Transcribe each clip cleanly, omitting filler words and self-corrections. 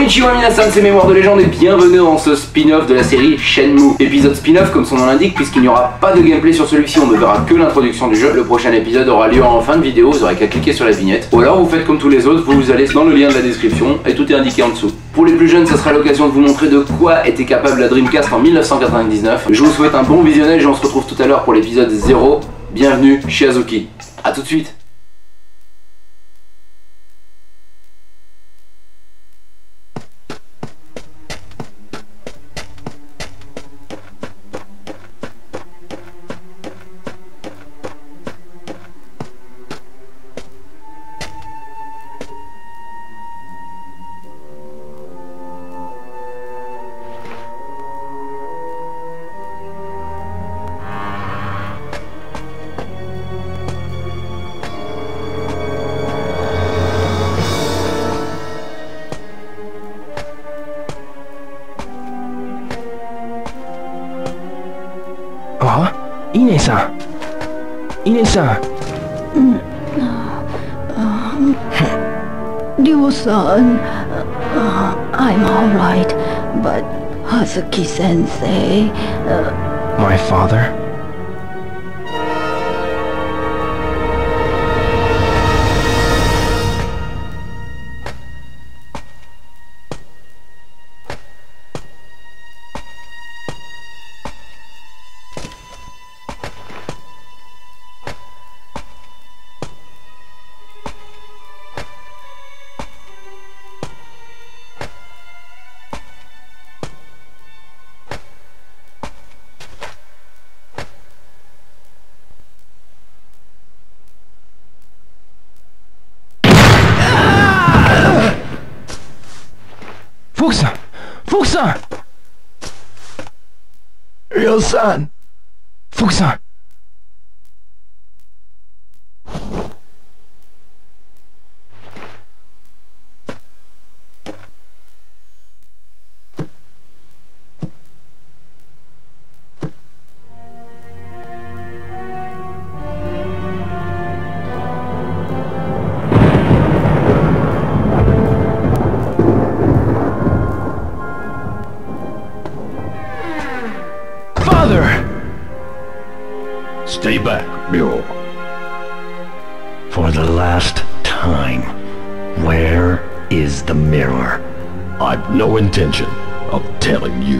Konnichiwa minasan, c'est Mémoire de légende et bienvenue dans ce spin-off de la série Shenmue. Épisode spin-off comme son nom l'indique, puisqu'il n'y aura pas de gameplay sur celui-ci, on ne verra que l'introduction du jeu. Le prochain épisode aura lieu en fin de vidéo, vous aurez qu'à cliquer sur la vignette. Ou alors vous faites comme tous les autres, vous allez dans le lien de la description et tout est indiqué en dessous. Pour les plus jeunes, ça sera l'occasion de vous montrer de quoi était capable la Dreamcast en 1999. Je vous souhaite un bon visionnage et on se retrouve tout à l'heure pour l'épisode 0. Bienvenue chez Azuki. A tout de suite. Ine-san. Ine-san. Ryo-san, I'm alright, but Hazuki-sensei... My father? Fukusan! Fukusan! Ryo-san! Fukusan! Stay back, Ryo. For the last time, where is the mirror? I've no intention of telling you.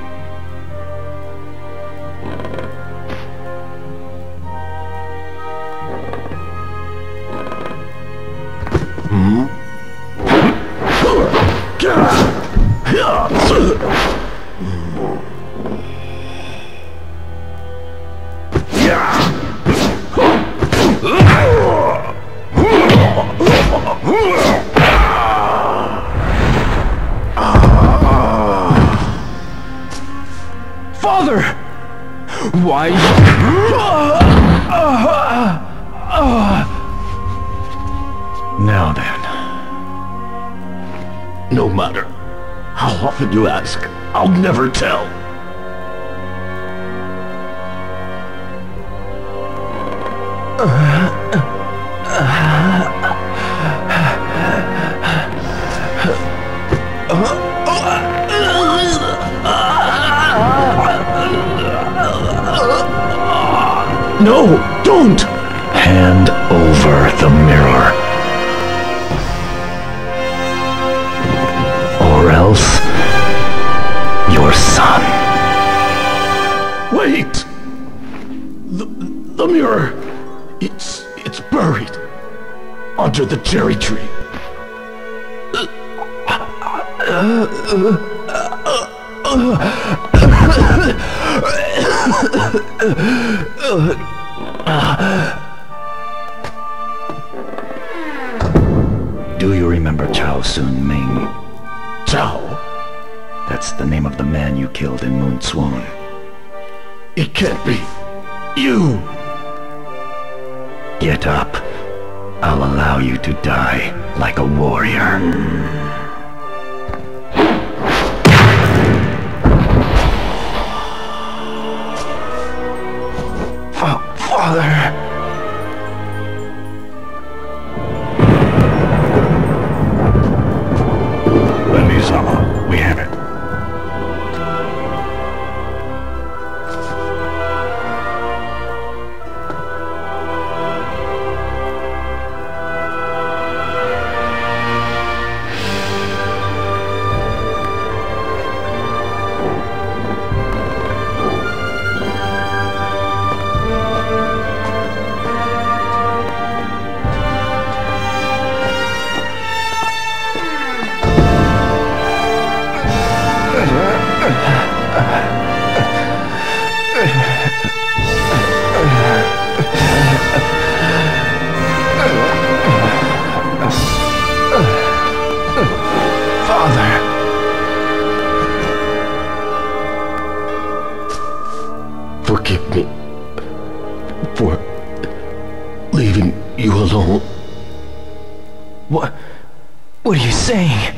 Father! Why? Now then. No matter how often you ask, I'll never tell. No, don't! Hand over the mirror. Or else, your son. Wait! The mirror, it's buried under the cherry tree. Do you remember Chao Sun-Ming? Chao? That's the name of the man you killed in Moon Swan. It can't be. You! Get up. I'll allow you to die like a warrior. Father... When he's out. What are you saying?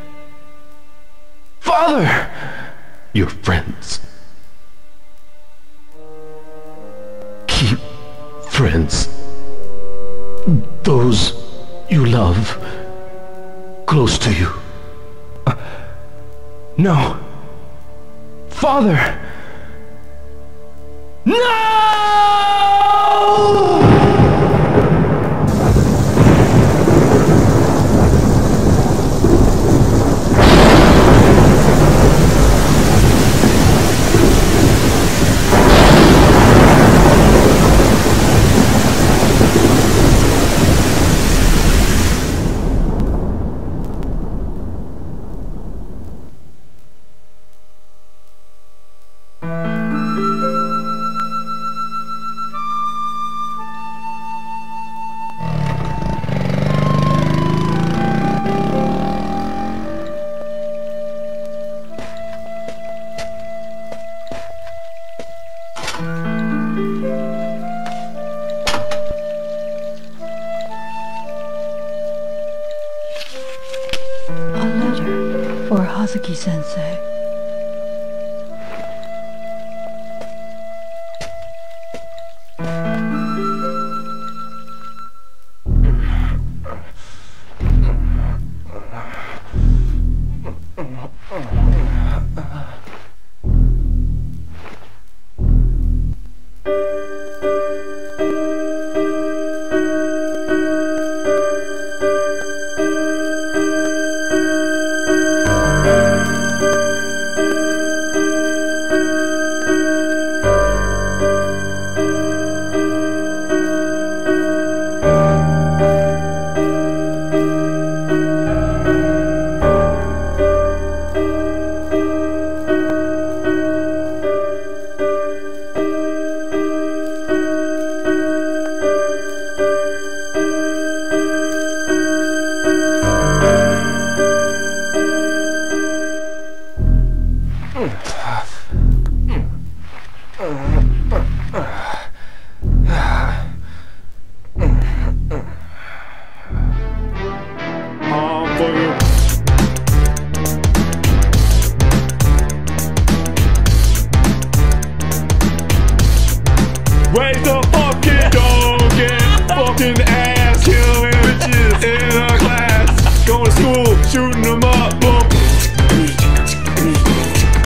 Father! Your friends. Keep friends. Those you love close to you. No. Father! No! A letter for Hazuki-sensei.